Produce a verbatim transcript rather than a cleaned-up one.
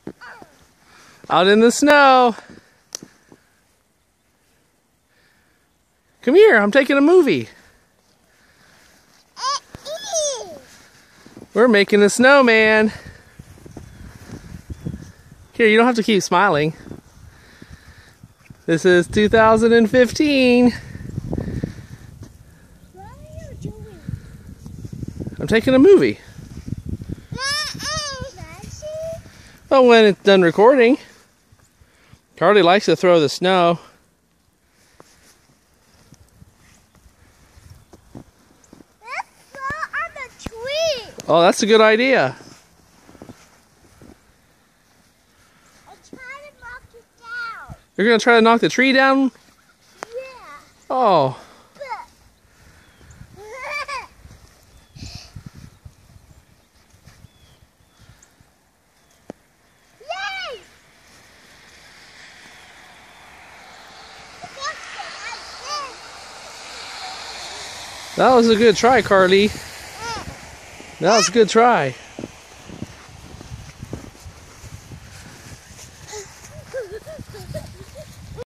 Out in the snow. Come here, I'm taking a movie. We're making a snowman. Here, you don't have to keep smiling. This is two thousand fifteen. What are you doing? I'm taking a movie. Oh, when it's done recording. Karlii likes to throw the snow. Let's throw on the tree. Oh, that's a good idea. I'll try to knock it down. You're going to try to knock the tree down? Yeah. Oh. Yay! That was a good try, Karlii. That was a good try.